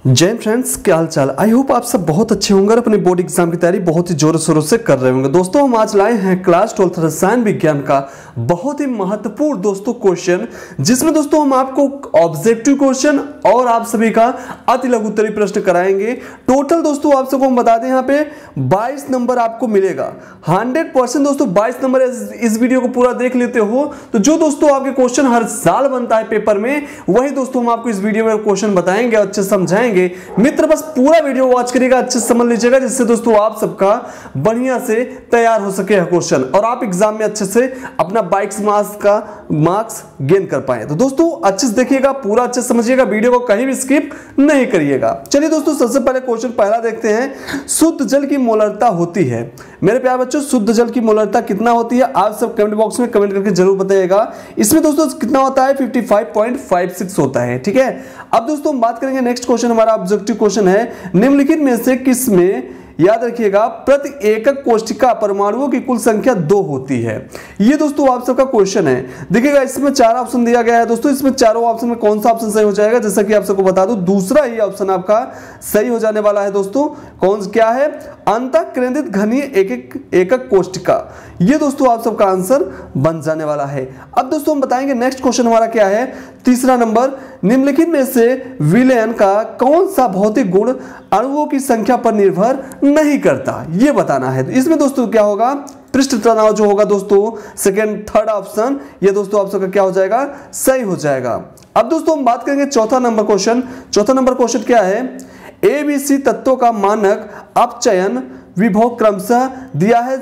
जय फ्रेंड्स, क्या हाल चाल। आई होप आप सब बहुत अच्छे होंगे और अपने बोर्ड एग्जाम की तैयारी बहुत ही जोरों शोरों से कर रहे होंगे। दोस्तों हम आज लाए हैं क्लास 12 रसायन विज्ञान का बहुत ही महत्वपूर्ण दोस्तों क्वेश्चन, जिसमें दोस्तों हम आपको ऑब्जेक्टिव क्वेश्चन और आप सभी का अति लघु उत्तरीय प्रश्न कराएंगे। टोटल दोस्तों आप सबको हम बता दें, यहाँ पे 22 नंबर आपको मिलेगा। 100% दोस्तों 22 नंबर। इस वीडियो को पूरा देख लेते हो तो जो दोस्तों आपके क्वेश्चन हर साल बनता है पेपर में, वही दोस्तों हम आपको इस वीडियो में क्वेश्चन बताएंगे और अच्छे समझाएंगे। मित्र बस पूरा वीडियो वॉच करिएगा, अच्छे से समझ लीजिएगा, जिससे दोस्तों आप सबका बढ़िया से तैयार हो सके क्वेश्चन और आप एग्जाम में अच्छे से अपना 22 मार्क्स गेन कर पाए। तो दोस्तों अच्छे से देखिएगा, पूरा अच्छे से समझिएगा, वीडियो को कहीं भी स्किप नहीं करिएगा। चलिए दोस्तों सबसे पहले क्वेश्चन पहला देखते हैं। शुद्ध जल की मोलरता होती है, मेरे प्यारे बच्चों, शुद्ध जल की मोलरता कितना होती है? आप सब कमेंट बॉक्स में कमेंट करके जरूर बताइएगा। इसमें दोस्तों कितना होता है? 55.56 होता है। ठीक है, अब दोस्तों हम बात करेंगे नेक्स्ट क्वेश्चन, हमारा ऑब्जेक्टिव क्वेश्चन है, निम्नलिखित में से किस में, याद रखिएगा, प्रति एकक कोशिका परमाणुओं की कुल संख्या 2 होती है। ये दोस्तों आप सबका क्वेश्चन है। देखिएगा इसमें 4 ऑप्शन दिया गया है दोस्तों, इसमें चारों ऑप्शन में कौन सा ऑप्शन सही हो जाएगा? जैसा कि आप सबको बता दूं, दूसरा ही ऑप्शन आपका सही हो जाने वाला है दोस्तों। कौन क्या है? अंतःकेंद्रित घनीय एकक कोशिका। ये दोस्तों आप सबका आंसर बन जाने वाला है। अब दोस्तों हम बताएंगे नेक्स्ट क्वेश्चन हमारा क्या है, तीसरा नंबर, निम्नलिखित में से विलयन का कौन सा भौतिक गुण अणुओं की संख्या पर निर्भर नहीं करता? ये बताना है। इसमें दोस्तों क्या होगा? पृष्ठ तनाव जो होगा दोस्तों, सेकंड थर्ड ऑप्शन, ये दोस्तों आप सबका क्या हो जाएगा? सही हो जाएगा। अब दोस्तों हम बात करेंगे चौथा नंबर क्वेश्चन। चौथा नंबर क्वेश्चन क्या है? ABC तत्वों का मानक अपचयन विभव क्रमशः दिया है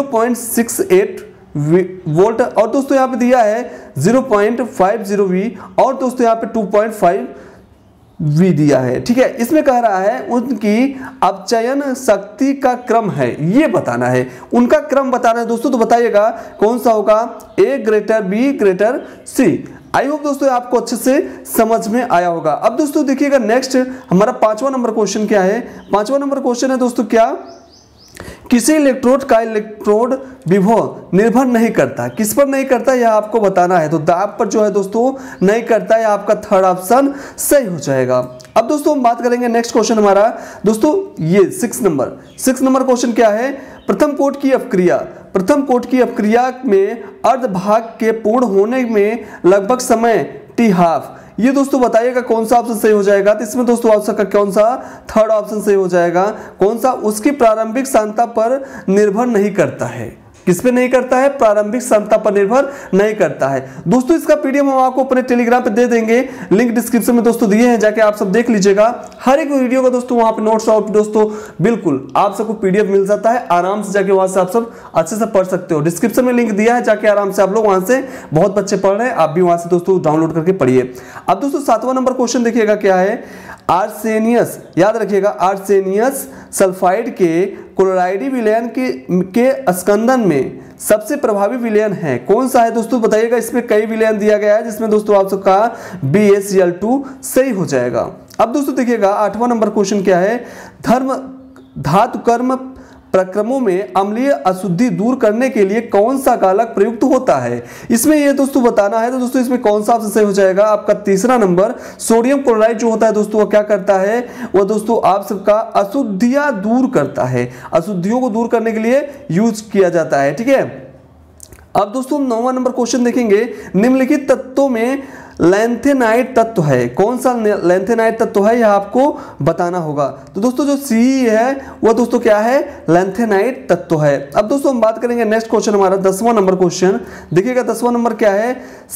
0.68 वोल्ट और दोस्तों यहाँ पे दिया है 0.50 V और दोस्तों यहाँ पे 2.5 V दिया है। ठीक है, इसमें कह रहा है उनकी अपचयन शक्ति का क्रम है, ये बताना है, उनका क्रम बताना है दोस्तों। तो बताइएगा कौन सा होगा? A greater B greater C। I hope दोस्तों आपको अच्छे से समझ में आया होगा। अब दोस्तों देखिएगा नेक्स्ट हमारा 5वां नंबर क्वेश्चन क्या है? 5वां नंबर क्वेश्चन है दोस्तों क्या, किसी इलेक्ट्रोड का इलेक्ट्रोड विभव निर्भर नहीं करता। किस पर नहीं करता यह आपको बताना है। तो दाब पर जो है दोस्तों नहीं करता है, आपका थर्ड ऑप्शन सही हो जाएगा। अब दोस्तों हम बात करेंगे नेक्स्ट क्वेश्चन हमारा दोस्तों, ये 6 नंबर क्वेश्चन क्या है? प्रथम कोट की अपक्रिया, प्रथम कोट की अपक्रिया में अर्धभाग के पूर्ण होने में लगभग समय t½ ये दोस्तों बताइएगा कौन सा ऑप्शन सही हो जाएगा? तो इसमें दोस्तों आप सबका कौन सा? थर्ड ऑप्शन सही हो जाएगा। कौन सा? उसकी प्रारंभिक सांद्रता पर निर्भर नहीं करता है। किस पे नहीं करता है? प्रारंभिक सांद्रता पर निर्भर नहीं करता है। दोस्तों इसका पीडीएफ हम आपको अपने टेलीग्राम पे दे देंगे, लिंक डिस्क्रिप्शन में दोस्तों दिए हैं, जाके आप सब देख लीजिएगा। हर एक वीडियो का दोस्तों वहां पे नोट्स और दोस्तों बिल्कुल आप सबको पीडीएफ मिल जाता है, आराम से जाके वहां से आप सब अच्छे से पढ़ सकते हो। डिस्क्रिप्शन में लिंक दिया है, जाके आराम से आप लोग वहां से, बहुत बच्चे पढ़ रहे हैं, आप भी वहां से दोस्तों डाउनलोड करके पढ़िए। अब दोस्तों 7वां नंबर क्वेश्चन देखिएगा क्या है, आर्सेनियस, याद रखिएगा, आर्सेनियस सल्फाइड के क्लोराइडी विलयन के स्कंदन में सबसे प्रभावी विलयन है, कौन सा है दोस्तों? बताइएगा। इसमें कई विलयन दिया गया है, जिसमें दोस्तों आप सबका BaCl2 सही हो जाएगा। अब दोस्तों देखिएगा 8वां नंबर क्वेश्चन क्या है, धातु कर्म प्रक्रमों में अम्लीय अशुद्धि दूर करने के लिए कौन सा गालक प्रयुक्त होता है? इसमें ये दोस्तों बताना है। तो दोस्तों इसमें कौन सा ऑप्शन सही हो जाएगा? आपका तीसरा नंबर, सोडियम क्लोराइड जो होता है दोस्तों, वो क्या करता है? वो दोस्तों आप सबका अशुद्धियां दूर करता है, अशुद्धियों को दूर करने के लिए यूज किया जाता है। ठीक है, अब दोस्तों 9वां नंबर क्वेश्चन देखेंगे, निम्नलिखित तत्वों में लैंथेनाइट तत्व है, कौन सा लैंथेनाइट तत्व है? यह आपको बताना होगा। तो दोस्तों जो सी है वो दोस्तों क्या है? लैंथेनाइट तत्व है। अब दोस्तों हम बात करेंगे नेक्स्ट क्वेश्चन हमारा 10वां नंबर क्वेश्चन देखिएगा। 10वां नंबर क्या है?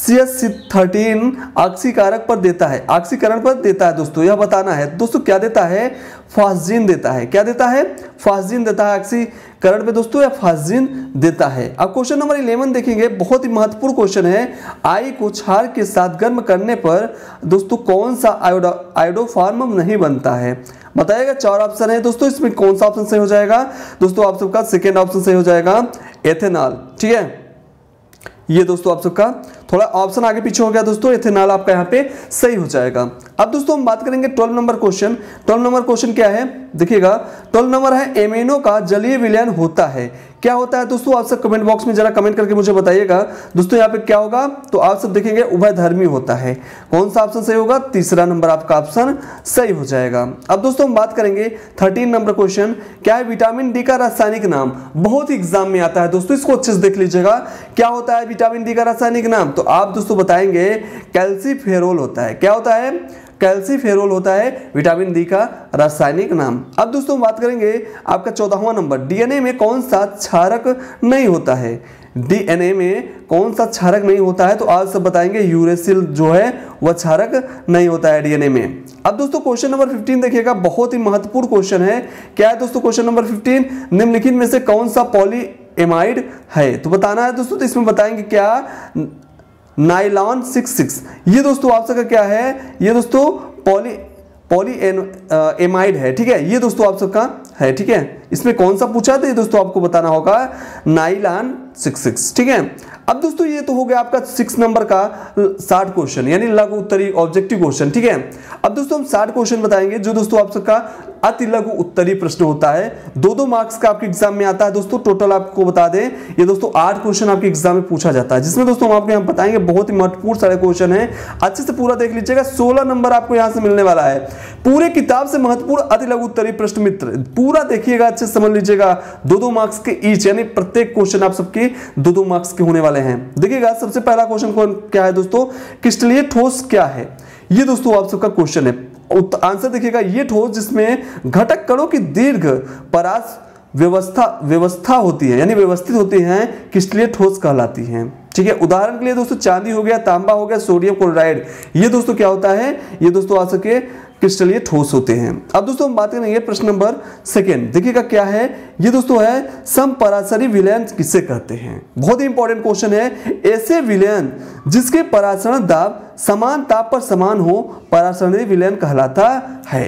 CH13 ऑक्सीकारक पर देता है, ऑक्सीकरण पर देता है दोस्तों, यह बताना है। दोस्तों क्या देता है? फास्जिन देता है। क्या देता है? फास्जिन देता है ऑक्सीकरण पे दोस्तों, या फास्जिन देता है। अब क्वेश्चन नंबर 11 देखेंगे, बहुत ही महत्वपूर्ण क्वेश्चन है। आई को क्षार के साथ गर्म करने पर दोस्तों कौन सा आयोडोफॉर्म नहीं बनता है? बताइएगा। 4 ऑप्शन है दोस्तों, इसमें कौन सा ऑप्शन सही हो जाएगा? दोस्तों आप सबका सेकेंड ऑप्शन सही हो जाएगा, एथेनॉल। ठीक है, ये दोस्तों आप सबका थोड़ा ऑप्शन आगे पीछे हो गया दोस्तों, इथेनॉल आपका यहाँ पे सही हो जाएगा। अब दोस्तों हम बात करेंगे 12 नंबर क्वेश्चन। 12 नंबर क्वेश्चन क्या है देखिएगा, 12 नंबर है एमिनो का जलीय विलयन होता है। क्या होता है दोस्तों, आप सब कमेंट बॉक्स में जरा कमेंट करके मुझे बताइएगा दोस्तों। यहाँ पे क्या होगा, तो आप सब देखेंगे उभयधर्मी होता है। कौन सा ऑप्शन सही होगा, तीसरा नंबर आपका ऑप्शन सही हो जाएगा। अब दोस्तों हम बात करेंगे 13 नंबर क्वेश्चन, क्या है विटामिन डी का रासायनिक नाम। बहुत ही एग्जाम में आता है दोस्तों, इसको अच्छे से देख लीजिएगा। क्या होता है विटामिन डी का रासायनिक नाम, तो आप दोस्तों बताएंगे कैल्सीफेरोल होता है। क्या होता है, कैल्सीफेरोल होता है विटामिन डी का रासायनिक नाम। अब दोस्तों बात करेंगे आपका 14वां नंबर, डीएनए में कौन सा क्षारक नहीं होता है। डीएनए में कौन सा क्षारक नहीं होता है, तो आज सब बताएंगे यूरेसिल जो है वह क्षारक नहीं होता है डीएनए में। अब दोस्तों क्वेश्चन नंबर 15 देखिएगा, बहुत ही महत्वपूर्ण क्वेश्चन है। क्या है दोस्तों क्वेश्चन नंबर 15, निम्नलिखित में से कौन सा पॉलीएमाइड है, तो बताना है दोस्तों। तो इसमें बताएंगे क्या, नाइलॉन 66। ये दोस्तों आप सबका क्या है, ये दोस्तों पॉलीएमाइड है, ठीक है। ये दोस्तों आप सबका है, ठीक है। इसमें कौन सा पूछा था ये दोस्तों आपको बताना होगा, नाइलॉन 66, ठीक है। अब दोस्तों ये तो हो गया आपका 6 नंबर का 60 क्वेश्चन, यानी लघु उत्तरी ऑब्जेक्टिव क्वेश्चन, ठीक है। अब दोस्तों हम 60 क्वेश्चन बताएंगे जो दोस्तों आप सबका अति लघु उत्तरी प्रश्न होता है। 2-2 मार्क्स का आपके एग्जाम में आता है दोस्तों। टोटल आपको बता दें ये दोस्तों 8 क्वेश्चन आपके एग्जाम में पूछा जाता है, जिसमें दोस्तों हम आपको यहाँ बताएंगे बहुत ही महत्वपूर्ण सारे क्वेश्चन है। अच्छे से पूरा देख लीजिएगा, 16 नंबर आपको यहाँ से मिलने वाला है। पूरे किताब से महत्वपूर्ण अति लघु उत्तरी प्रश्न मित्र पूरा देखिएगा, अच्छे से समझ लीजिएगा। 2-2 मार्क्स के ईच, यानी प्रत्येक क्वेश्चन आप सबके 2-2 मार्क्स के होने वाले हैं। देखिएगा सबसे पहला क्वेश्चन क्या है दोस्तों, क्रिस्टलीय ठोस क्या है। ये दोस्तों आप सबका क्वेश्चन है। आंसर देखिएगा, ये ठोस जिसमें घटक कणों की दीर्घ परास व्यवस्था होती है, यानी व्यवस्थित होती हैं, क्रिस्टलीय ठोस कहलाती हैं, ठीक है। उदाहरण के लिए दोस्तों चांदी हो गया, तांबा हो गया, सोडियम क्लोराइड, ये दोस्तों क्या होता है, ये दोस्तों आ सके क्रिस्टलीय ठोस होते हैं। अब दोस्तों हम बात करेंगे प्रश्न नंबर 2, देखिएगा क्या है, ये दोस्तों है समपराशरी विलयन किसे कहते हैं। बहुत ही इंपॉर्टेंट क्वेश्चन है। ऐसे विलयन जिसके परासरण दाब समान ताप पर समान हो परासरणी विलयन कहलाता है।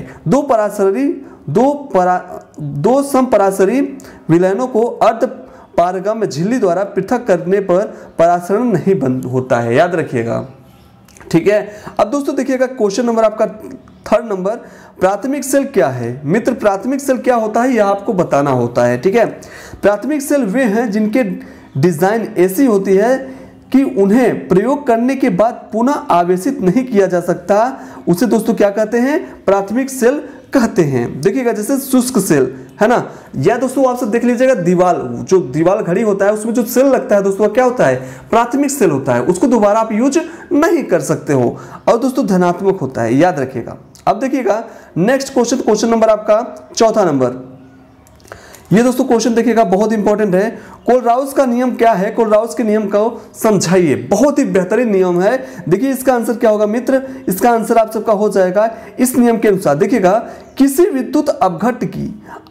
दो समपराशरी विलयनों को अर्ध पारगम्य झिल्ली द्वारा पृथक करने पर परासरण नहीं बंद होता है, याद रखिएगा, ठीक है। अब दोस्तों देखिएगा क्वेश्चन नंबर आपका 3rd नंबर, प्राथमिक सेल क्या है मित्र। प्राथमिक सेल क्या होता है यह आपको बताना होता है, ठीक है। प्राथमिक सेल वे हैं जिनके डिजाइन ऐसी होती है कि उन्हें प्रयोग करने के बाद पुनः आवेशित नहीं किया जा सकता, उसे दोस्तों क्या कहते हैं, प्राथमिक सेल कहते हैं। देखिएगा जैसे शुष्क सेल है ना, या दोस्तों आप सब देख लीजिएगा दीवार, जो दीवार घड़ी होता है उसमें जो सेल लगता है दोस्तों क्या होता है, प्राथमिक सेल होता है, उसको दोबारा आप यूज नहीं कर सकते हो, और दोस्तों धनात्मक होता है, याद रखिएगा। अब देखिएगा नेक्स्ट क्वेश्चन नंबर आपका 4था नंबर। ये दोस्तों क्वेश्चन देखिएगा बहुत इंपॉर्टेंट है। कोलराउस का नियम क्या है, कोलराउस के नियम को समझाइए। बहुत ही बेहतरीन नियम है। देखिए इसका आंसर क्या होगा मित्र, इसका आंसर आप सबका हो जाएगा इस नियम के अनुसार। देखिएगा किसी विद्युत अपघट्ट की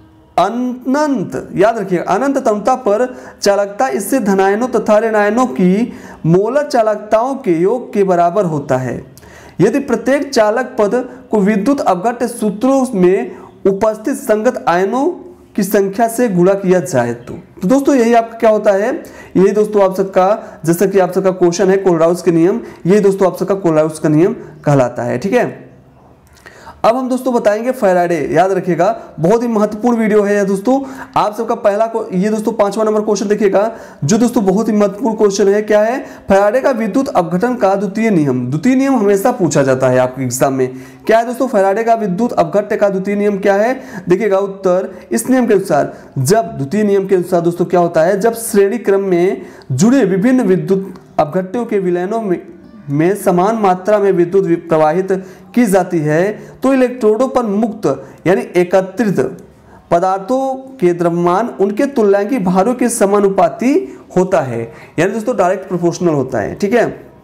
अनंत, याद रखिएगा, अनंत तनुता पर चालकता इससे धनायनों तथा ऋणायनों की मोलर चालकताओं के योग के बराबर होता है। यदि प्रत्येक चालक पद को विद्युत अपघट्ट सूत्रों में उपस्थित संगत आयनों की संख्या से गुणा किया जाए तो दोस्तों यही आपका क्या होता है, यही दोस्तों आप सबका, जैसा कि आप सबका क्वेश्चन है कोलराउस के नियम, यही दोस्तों आप सबका कोलराउस का नियम कहलाता है, ठीक है। अब हम दोस्तों बताएंगे फैराडे, याद रखिएगा बहुत ही महत्वपूर्ण वीडियो है दोस्तों। आप सबका पहला को ये दोस्तों 5वां नंबर क्वेश्चन देखिएगा, जो दोस्तों बहुत ही महत्वपूर्ण क्वेश्चन है। क्या है, फैराडे का विद्युत अपघटन का द्वितीय नियम। द्वितीय नियम हमेशा पूछा जाता है आपके एग्जाम में। क्या है दोस्तों, फैराडे का विद्युत अपघट्य का द्वितीय नियम क्या है। देखिएगा उत्तर, इस नियम के अनुसार जब, द्वितीय नियम के अनुसार दोस्तों क्या होता है, जब श्रेणी क्रम में जुड़े विभिन्न विद्युत अपघट्यों के विलयनों में समान मात्रा में विद्युत प्रवाहित की जाती है तो इलेक्ट्रोडों पर मुक्त यानी एकत्रित पदार्थों के द्रव्यमान उनके तुल्यांकी भारों के समानुपाती होता है, यानी दोस्तों डायरेक्ट प्रोपोर्शनल होता है, ठीक है।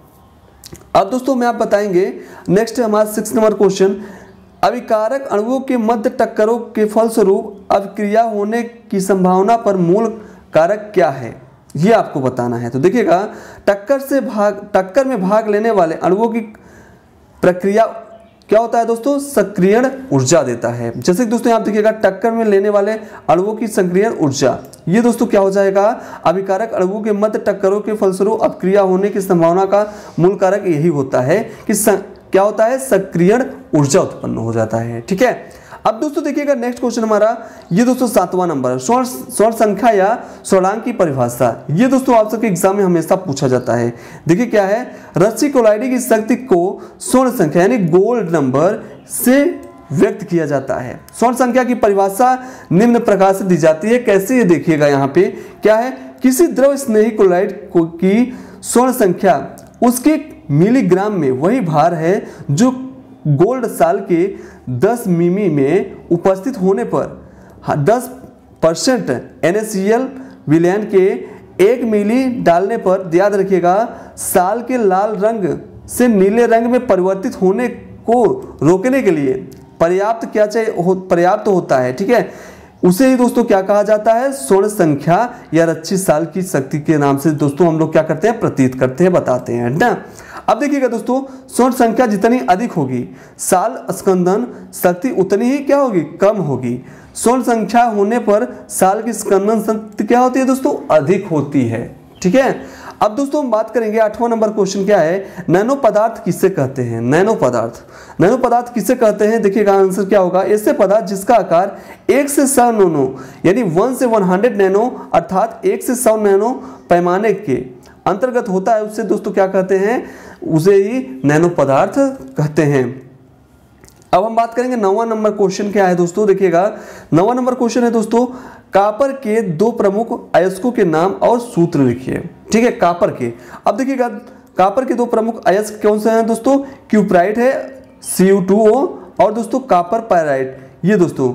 अब दोस्तों मैं आप बताएंगे नेक्स्ट हमारा 6 नंबर क्वेश्चन, अभिकारक अणुओं के मध्य टक्करों के फलस्वरूप अभिक्रिया होने की संभावना पर मूल कारक क्या है, ये आपको बताना है। तो देखिएगा टक्कर में भाग लेने वाले अणुओं की प्रक्रिया क्या होता है दोस्तों, सक्रियण ऊर्जा देता है। जैसे कि दोस्तों यहाँ देखिएगा टक्कर में लेने वाले अणुओं की सक्रियण ऊर्जा, ये दोस्तों क्या हो जाएगा, अभिकारक अणुओं के मध्य टक्करों के फलस्वरूप अपक्रिया होने की संभावना का मूल कारक यही होता है कि क्या होता है, सक्रियण ऊर्जा उत्पन्न हो जाता है। ठीक है, अब दोस्तों देखिएगा नेक्स्ट क्वेश्चन हमारा, ये दोस्तों 7वां नंबर, स्वर्ण संख्या या स्वर्णांक की परिभाषा। ये दोस्तों आप सबके एग्जाम में हमेशा पूछा जाता है। देखिए क्या है, रस्सी कोलाइडी की शक्ति को स्वर्ण संख्या यानी गोल्ड नंबर से व्यक्त किया जाता है। स्वर्ण संख्या की परिभाषा निम्न प्रकार से दी जाती है। कैसे, ये देखिएगा यहाँ पे क्या है, किसी द्रव स्नेही कोलाइड की स्वर्ण संख्या उसके मिलीग्राम में वही भार है जो गोल्ड साल के 10 मिमी में उपस्थित होने पर 10% NaCl विलयन के 1 मिली डालने पर, याद रखिएगा, साल के लाल रंग से नीले रंग में परिवर्तित होने को रोकने के लिए पर्याप्त क्या चाहिए, पर्याप्त होता है। ठीक है, उसे ही दोस्तों क्या कहा जाता है, स्वर्ण संख्या या रच्छी साल की शक्ति के नाम से दोस्तों हम लोग क्या करते हैं, प्रतीत करते हैं, बताते हैं ना। अब देखिएगा दोस्तों, स्वर्ण संख्या जितनी अधिक होगी साल स्कंदन शक्ति उतनी ही क्या होगी, कम होगी। स्वर्ण संख्या होने पर साल की स्कंदन शक्ति क्या होती है दोस्तों, अधिक होती है। ठीक है, अब दोस्तों हम बात करेंगे 8वां नंबर क्वेश्चन क्या है, नैनो पदार्थ किसे कहते हैं। नैनो पदार्थ किसे कहते हैं, देखिएगा आंसर क्या होगा, ऐसे पदार्थ जिसका आकार 1 से 100 नैनो यानी 1 से 100 नैनो अर्थात 1 से 100 नैनो पैमाने के अंतर्गत होता है, उससे दोस्तों क्या कहते हैं, उसे ही नैनो पदार्थ कहते हैं। अब हम बात करेंगे 9वां नंबर क्वेश्चन क्या है दोस्तों, देखिएगा 9वां नंबर क्वेश्चन है दोस्तों, कॉपर के 2 प्रमुख अयस्कों के नाम और सूत्र लिखिए। ठीक है, कॉपर के, अब देखिएगा कॉपर के 2 प्रमुख अयस्क कौन से हैं दोस्तों, क्यूप्राइट है Cu2O और दोस्तों कॉपर पायराइट, ये दोस्तों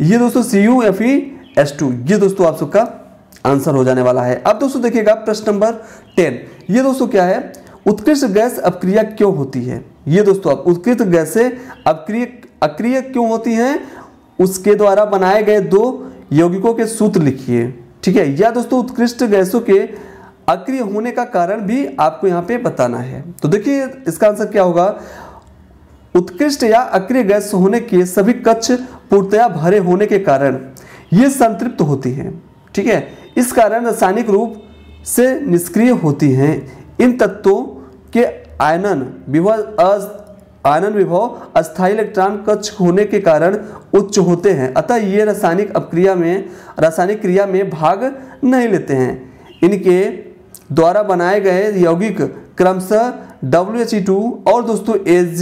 CuFeS2, ये दोस्तों आप सबका आंसर हो जाने वाला है। अब दोस्तों देखिएगा प्रश्न नंबर 10, ये दोस्तों क्या है, उत्कृष्ट गैस अपक्रिया क्यों होती है। ये दोस्तों आप उत्कृष्ट गैसें अक्रिय क्यों होती हैं, उसके द्वारा बनाए गए 2 यौगिकों के सूत्र लिखिए। ठीक है, या दोस्तों उत्कृष्ट गैसों के अक्रिय होने का कारण भी आपको यहाँ पे बताना है। तो देखिए इसका आंसर क्या होगा, उत्कृष्ट या अक्रिय गैस होने के सभी कक्ष पूर्णतया भरे होने के कारण ये संतृप्त होती हैं। ठीक है, इस कारण रासायनिक रूप से निष्क्रिय होती हैं। इन तत्वों के आयनन विभव अस्थायी इलेक्ट्रॉन कक्ष होने के कारण उच्च होते हैं, अतः ये रासायनिक क्रिया में भाग नहीं लेते हैं। इनके द्वारा बनाए गए यौगिक क्रमशः WHE2 और दोस्तों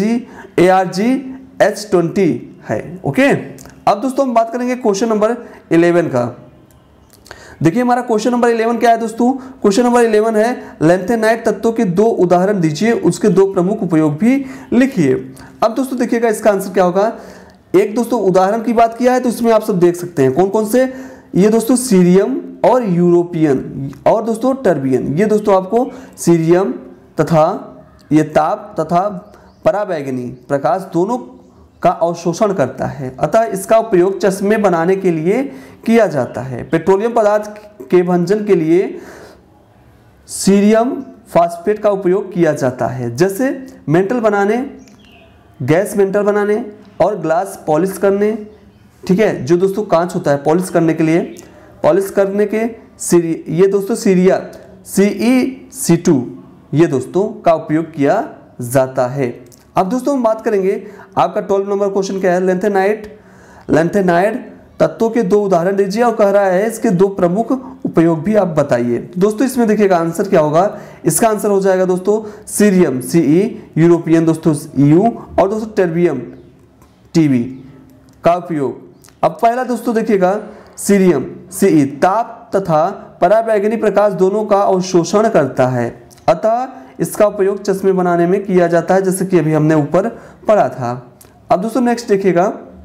ARGH20 है। ओके, अब दोस्तों हम बात करेंगे क्वेश्चन नंबर 11 का। देखिए हमारा क्वेश्चन नंबर 11 क्या है दोस्तों, क्वेश्चन नंबर 11 है लैंथेनाइट तत्वों के 2 उदाहरण दीजिए, उसके 2 प्रमुख उपयोग भी लिखिए। अब दोस्तों देखिएगा इसका आंसर क्या होगा, एक दोस्तों उदाहरण की बात किया है तो इसमें आप सब देख सकते हैं कौन कौन से, ये दोस्तों सीरियम और यूरोपियन और दोस्तों टर्बियन। ये दोस्तों आपको सीरियम तथा ये ताप तथा पराबैंगनी प्रकाश दोनों का अवशोषण करता है, अतः इसका उपयोग चश्मे बनाने के लिए किया जाता है। पेट्रोलियम पदार्थ के भंजन के लिए सीरियम फास्फेट का उपयोग किया जाता है, जैसे मेंटल बनाने, गैस मेंटल बनाने और ग्लास पॉलिश करने। ठीक है, जो दोस्तों कांच होता है पॉलिश करने के लिए, पॉलिश करने के ये दोस्तों सीरिया CeC2 ये दोस्तों का उपयोग किया जाता है। अब दोस्तों हम बात करेंगे आपका 12 नंबर क्वेश्चन क्या है, लैंथेनाइड तत्वों के 2 उदाहरण दीजिए और कह रहा है इसके 2 प्रमुख उपयोग भी आप बताइए। दोस्तों इसमें देखिएगा आंसर क्या होगा, इसका आंसर हो जाएगा दोस्तों सीरियम Ce, यूरोपियन दोस्तों EU और दोस्तों टर्बियम TB का उपयोग। अब पहला दोस्तों देखिएगा सीरियम Ce ताप तथा पराबैंगनी प्रकाश दोनों का अवशोषण करता है, अतः इसका उपयोग चश्मे बनाने में किया जाता है, जैसे कि अभी हमने ऊपर पढ़ा था। अब दोस्तों नेक्स्ट देखिएगा,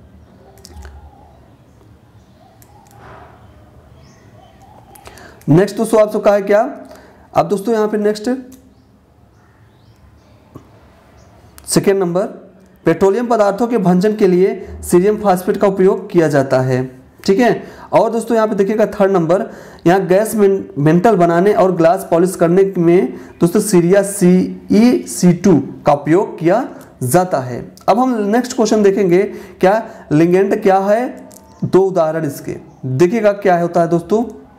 नेक्स्ट दोस्तों आप सबका है क्या, अब दोस्तों यहां पे नेक्स्ट सेकेंड नंबर, पेट्रोलियम पदार्थों के भंजन के लिए सीरियम फास्फेट का उपयोग किया जाता है। ठीक है, और दोस्तों यहाँ पे देखिएगा 3rd नंबर, यहाँ गैस मेंटल बनाने और ग्लास पॉलिश करने में दोस्तों सीरिया CeC2 का उपयोग किया जाता है। अब हम नेक्स्ट क्वेश्चन देखेंगे, क्या लिंगेंड क्या है, 2 उदाहरण इसके देखिएगा क्या होता है दोस्तों।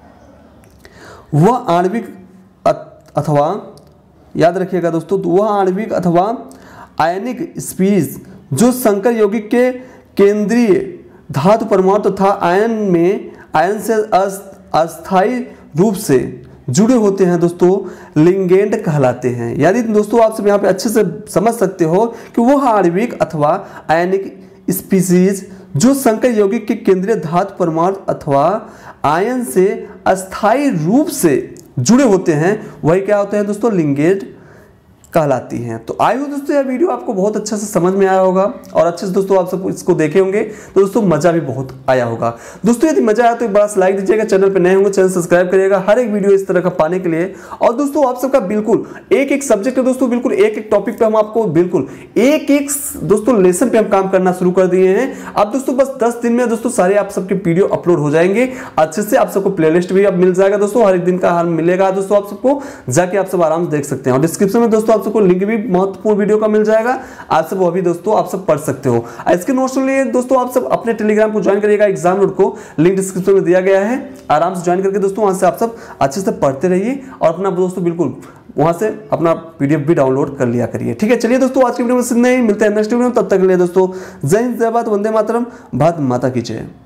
वह आणविक अथवा, याद रखिएगा दोस्तों, वह आणविक अथवा आयनिक स्पीशीज जो संकर यौगिक के केंद्रीय धातु परमाणु तथा आयन से अस्थायी रूप से जुड़े होते हैं दोस्तों, लिंगेंड कहलाते हैं। यानी दोस्तों आप सब यहाँ पे अच्छे से समझ सकते हो कि वह आणविक अथवा आयनिक स्पीशीज जो संकर यौगिक के केंद्रीय धातु परमाणु अथवा आयन से अस्थायी रूप से जुड़े होते हैं, वही क्या होते हैं दोस्तों, लिंगेंड कहलाती हैं। तो आई होप दोस्तों यह वीडियो आपको बहुत अच्छे से समझ में आया होगा और अच्छे से दोस्तों आप सब इसको देखे होंगे तो दोस्तों मजा भी बहुत आया होगा। दोस्तों यदि मजा आया तो एक बड़ा सा लाइक दीजिएगा, चैनल पे नए होंगे चैनल सब्सक्राइब करिएगा हर एक वीडियो इस तरह का पाने के लिए। और दोस्तों आप सबका बिल्कुल एक एक सब्जेक्ट है दोस्तों, बिल्कुल एक एक टॉपिक पे हम आपको बिल्कुल एक एक दोस्तों लेसन पे हम काम करना शुरू कर दिए हैं। अब दोस्तों बस 10 दिन में दोस्तों सारे आप सबके वीडियो अपलोड हो जाएंगे अच्छे से। आप सबको प्लेलिस्ट भी अब मिल जाएगा दोस्तों, हर एक दिन का हाल मिलेगा दोस्तों, आप सबको जाके आप सब आराम से देख सकते हैं। और डिस्क्रिप्शन में दोस्तों आप सबको लिंक भी महत्वपूर्ण वीडियो का मिल जाएगा, आप सब वो भी दोस्तों आप सब पढ़ सकते हो। इसके नोट्स के लिए दोस्तों आप सब अपने टेलीग्राम को ज्वाइन करिएगा, एग्जाम नोट को लिंक डिस्क्रिप्शन में दिया गया है, आराम से ज्वाइन करके दोस्तों वहां से आप सब अच्छे से पढ़ते रहिए और अपना दोस्तों बिल्कुल वहां से अपना पीडीएफ भी डाउनलोड कर लिया करिए। ठीक है, चलिए दोस्तों आज की वीडियो में इतना ही, मिलते हैं नेक्स्ट वीडियो में, तब तक के लिए दोस्तों जय हिंद, जय भारत, वंदे मातरम, भारत माता की जय।